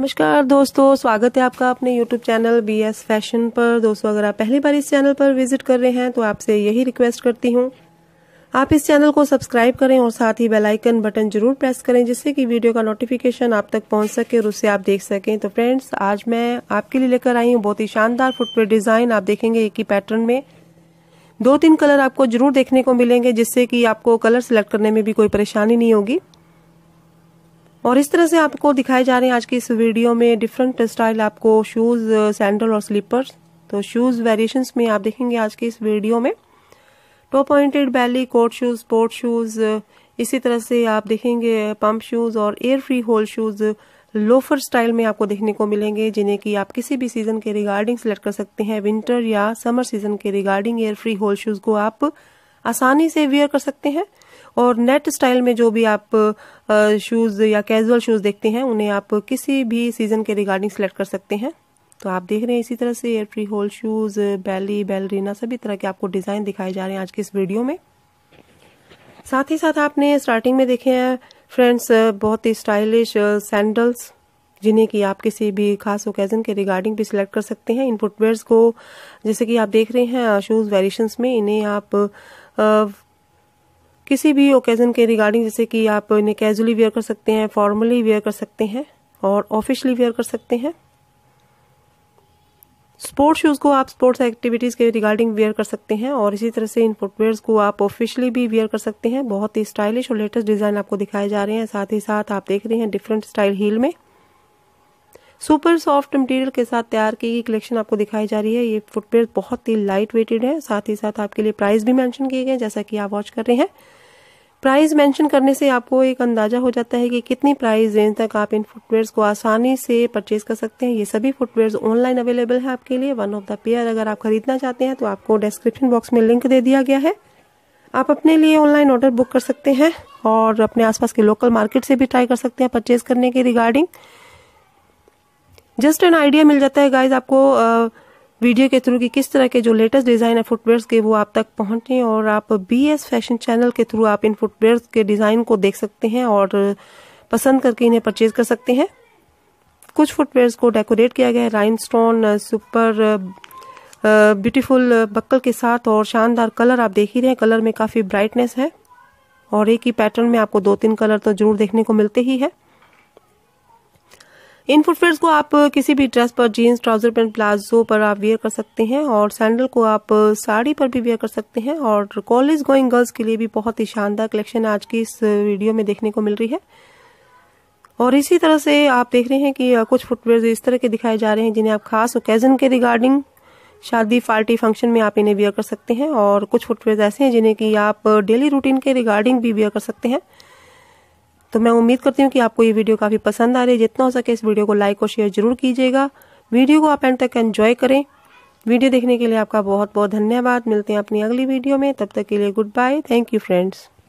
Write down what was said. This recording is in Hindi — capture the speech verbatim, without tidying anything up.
नमस्कार दोस्तों, स्वागत है आपका अपने YouTube channel B S fashion पर। दोस्तों, अगर आप पहली बार इस चैनल पर विजिट कर रहे हैं तो आपसे यही रिक्वेस्ट करती हूँ, आप इस चैनल को सब्सक्राइब करें और साथ ही बेल आइकन बटन जरूर प्रेस करें, जिससे कि वीडियो का नोटिफिकेशन आप तक पहुंच सके और उससे आप देख सकें। तो फ्रेंड्स, आज मैं आपके लिए लेकर आई हूँ बहुत ही शानदार फुटवेयर डिजाइन। आप देखेंगे एक ही पैटर्न में दो तीन कलर आपको जरूर देखने को मिलेंगे, जिससे कि आपको कलर सिलेक्ट करने में भी कोई परेशानी नहीं होगी। और इस तरह से आपको दिखाए जा रहे हैं आज की इस वीडियो में डिफरेंट स्टाइल, आपको शूज, सैंडल और स्लीपर्स। तो शूज वेरिएशंस में आप देखेंगे आज की इस वीडियो में top pointed belly, court shoes, sport shoes, इसी तरह से आप देखेंगे पंप शूज और air free hole shoes loafer style में आपको देखने को मिलेंगे, जिन्हें कि आप किसी भी सीजन के रिगार्डिंग सिलेक्ट कर सकते हैं। विंटर या समर सीजन के regarding air free hole shoes को आप आसानी से वेयर कर सकते हैं। और नेट स्टाइल में जो भी आप शूज या कैजुअल शूज देखते हैं, उन्हें आप किसी भी सीजन के रिगार्डिंग सिलेक्ट कर सकते हैं। तो आप देख रहे हैं इसी तरह से air free hole shoes, belly, ballerina, सभी तरह के आपको डिजाइन दिखाए जा रहे हैं आज की इस वीडियो में। साथ ही साथ आपने स्टार्टिंग में देखे हैं फ्रेंड्स बहुत ही स्टाइलिश सैंडल्स, जिन्हें कि आप किसी भी खास ओकेजन के रिगार्डिंग भी सिलेक्ट कर सकते हैं। इन फुटवेयर्स को जैसे कि आप देख रहे हैं शूज वेरिएशंस में, इन्हें आप आ, किसी भी ओकेजन के रिगार्डिंग, जैसे कि आप इन्हें कैजुअली वेयर कर सकते हैं, फॉर्मली वेयर कर सकते हैं और ऑफिशियली वेयर कर सकते हैं। स्पोर्ट्स शूज को आप स्पोर्ट्स एक्टिविटीज के रिगार्डिंग वेयर कर सकते हैं और इसी तरह से इन फुटवेयर्स को आप ऑफिशियली भी वेयर कर सकते हैं। बहुत ही स्टाइलिश और लेटेस्ट डिजाइन आपको दिखाए जा रहे हैं। साथ ही साथ आप देख रहे हैं डिफरेंट स्टाइल हील में सुपर सॉफ्ट मटेरियल के साथ तैयार की गई कलेक्शन आपको दिखाई जा रही है। ये फुटवेयर बहुत ही लाइट वेटेड है। साथ ही साथ आपके लिए प्राइस भी मेंशन किए गए, जैसा कि आप वॉच कर रहे हैं। प्राइस मेंशन करने से आपको एक अंदाजा हो जाता है कि कितनी प्राइस रेंज तक आप इन फुटवेयर्स को आसानी से परचेज कर सकते हैं। ये सभी फुटवेयर्स ऑनलाइन अवेलेबल है आपके लिए। वन ऑफ द पेयर अगर आप खरीदना चाहते हैं तो आपको डिस्क्रिप्शन बॉक्स में लिंक दे दिया गया है। आप अपने लिए ऑनलाइन ऑर्डर बुक कर सकते हैं और अपने आसपास के लोकल मार्केट से भी ट्राई कर सकते हैं परचेज करने के रिगार्डिंग। जस्ट एन आइडिया मिल जाता है गाइज आपको आ, वीडियो के थ्रू कि किस तरह के जो लेटेस्ट डिजाइन है फुटवेयर्स के, वो आप तक पहुंचे और आप बी एस फैशन चैनल के थ्रू आप इन फुटवेयर्स के डिजाइन को देख सकते हैं और पसंद करके इन्हें परचेज कर सकते हैं। कुछ फुटवेयर्स को डेकोरेट किया गया है राइनस्टोन सुपर ब्यूटीफुल बक्कल के साथ और शानदार कलर आप देख ही रहे हैं। कलर में काफी ब्राइटनेस है और एक ही पैटर्न में आपको दो तीन कलर तो जरूर देखने को मिलते ही है। इन फुटवेयर्स को आप किसी भी ड्रेस पर, जीन्स, ट्राउजर, पैंट, प्लाजो पर आप वेयर कर सकते हैं और सैंडल को आप साड़ी पर भी वेयर कर सकते हैं। और कॉलेज गोइंग गर्ल्स के लिए भी बहुत ही शानदार कलेक्शन आज की इस वीडियो में देखने को मिल रही है। और इसी तरह से आप देख रहे हैं कि कुछ फुटवेयर्स इस तरह के दिखाए जा रहे हैं, जिन्हें आप खास ओकेजन के रिगार्डिंग, शादी, पार्टी, फंक्शन में आप इन्हें वेयर कर सकते हैं। और कुछ फुटवेयर्स ऐसे हैं जिन्हें कि आप डेली रूटीन के रिगार्डिंग भी वेयर कर सकते हैं। तो मैं उम्मीद करती हूँ कि आपको ये वीडियो काफी पसंद आ रही है। जितना हो सके इस वीडियो को लाइक और शेयर जरूर कीजिएगा। वीडियो को आप एंड तक एंजॉय करें। वीडियो देखने के लिए आपका बहुत बहुत धन्यवाद। मिलते हैं अपनी अगली वीडियो में, तब तक के लिए goodbye. Thank you friends.